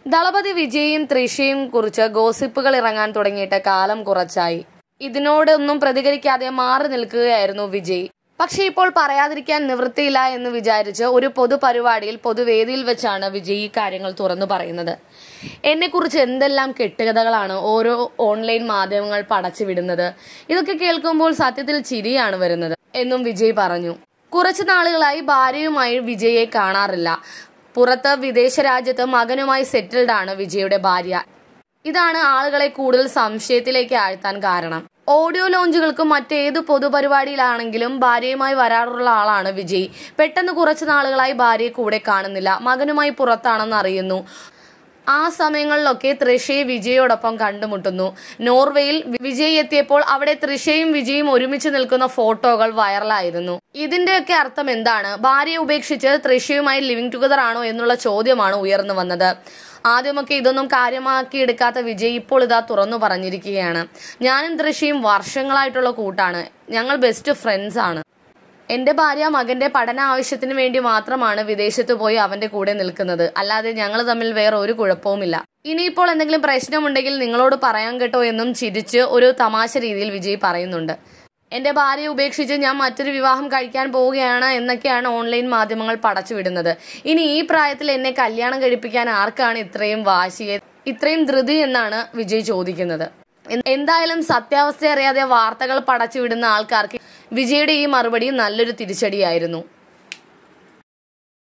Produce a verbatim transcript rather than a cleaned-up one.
ദളപതി വിജയും തൃഷയും കുറിച്ച് ഗോസിപ്പുകൾ ഇറങ്ങാൻ തുടങ്ങിയിട്ട് കാലം കുറച്ചായി. ഇതിനോടൊന്നും പ്രതികരിക്കാതെ മാറി നിൽക്കുകയായിരുന്നു വിജയ്. പക്ഷെ ഇപ്പോൾ പറയാതിരിക്കാൻ നിവൃത്തിയില്ല എന്ന് വിചാരിച്ച് ഒരു പൊതുപരിപാടിയിൽ പൊതുവേദിയിൽ വെച്ചാണ് വിജയ് ഈ കാര്യങ്ങൾ തുറന്നു പറയുന്നത്. എന്നെക്കുറിച്ച് എന്തെല്ലാം കെട്ടുകഥകളാണ് ഓരോ ഓൺലൈൻ മാധ്യമങ്ങൾ പടച്ചുവിടുന്നത്. ഇതൊക്കെ കേൾക്കുമ്പോൾ സത്യത്തിൽ ചിരിയാണ് വരുന്നത് എന്നും വിജയ് പറഞ്ഞു. കുറച്ചു നാളുകളായി ഭാര്യയുമായി വിജയെ കാണാറില്ല. പുറത്ത് വിദേശ രാജ്യത്ത് മകനുമായി സെറ്റിൽഡ് ആണ് വിജയുടെ ഭാര്യ. ഇതാണ് ആളുകളെ കൂടുതൽ സംശയത്തിലേക്ക് ആഴ്ത്താൻ കാരണം. ഓഡിയോ ലോഞ്ചുകൾക്കും മറ്റേതു പൊതുപരിപാടിയിലാണെങ്കിലും ഭാര്യയുമായി വരാറുള്ള ആളാണ് വിജയ്. പെട്ടെന്ന് കുറച്ചു നാളുകളായി ഭാര്യയെ കൂടെ കാണുന്നില്ല. മകനുമായി പുറത്താണെന്ന് അറിയുന്നു. ആ സമയങ്ങളിലൊക്കെ തൃഷയെ വിജയോടൊപ്പം കണ്ടുമുട്ടുന്നു. നോർവേയിൽ വിജയ് എത്തിയപ്പോൾ അവിടെ തൃഷയും വിജയും ഒരുമിച്ച് നിൽക്കുന്ന ഫോട്ടോകൾ വൈറലായിരുന്നു. ഇതിന്റെയൊക്കെ അർത്ഥം എന്താണ്? ഭാര്യയെ ഉപേക്ഷിച്ച് തൃഷയുമായി ലിവിംഗ് ടുഗദർ ആണോ എന്നുള്ള ചോദ്യമാണ് ഉയർന്നു വന്നത്. ആദ്യമൊക്കെ ഇതൊന്നും കാര്യമാക്കി എടുക്കാത്ത വിജയ് ഇപ്പോൾ ഇതാ തുറന്നു പറഞ്ഞിരിക്കുകയാണ്. ഞാനും തൃഷയും വർഷങ്ങളായിട്ടുള്ള കൂട്ടാണ്. ഞങ്ങൾ ബെസ്റ്റ് ഫ്രണ്ട്സ് ആണ്. എന്റെ ഭാര്യ മകന്റെ പഠന ആവശ്യത്തിന് വേണ്ടി മാത്രമാണ് വിദേശത്ത് പോയി അവന്റെ കൂടെ നിൽക്കുന്നത്. അല്ലാതെ ഞങ്ങൾ തമ്മിൽ വേറെ ഒരു കുഴപ്പവുമില്ല. ഇനിയിപ്പോൾ എന്തെങ്കിലും പ്രശ്നമുണ്ടെങ്കിൽ നിങ്ങളോട് പറയാൻ കേട്ടോ എന്നും ചിരിച്ച് ഒരു തമാശ രീതിയിൽ വിജയ് പറയുന്നുണ്ട്. എന്റെ ഭാര്യയെ ഉപേക്ഷിച്ച് ഞാൻ മറ്റൊരു വിവാഹം കഴിക്കാൻ പോവുകയാണ് എന്നൊക്കെയാണ് ഓൺലൈൻ മാധ്യമങ്ങൾ പടച്ചുവിടുന്നത്. ഇനി ഈ പ്രായത്തിൽ എന്നെ കല്യാണം കഴിപ്പിക്കാൻ ആർക്കാണ് ഇത്രയും വാശി, ഇത്രയും ധൃതി എന്നാണ് വിജയ് ചോദിക്കുന്നത്. എന്തായാലും സത്യാവസ്ഥ അറിയാതെ വാർത്തകൾ പടച്ചുവിടുന്ന ആൾക്കാർക്ക് വിജയുടെ ഈ മറുപടി നല്ലൊരു തിരിച്ചടിയായിരുന്നു.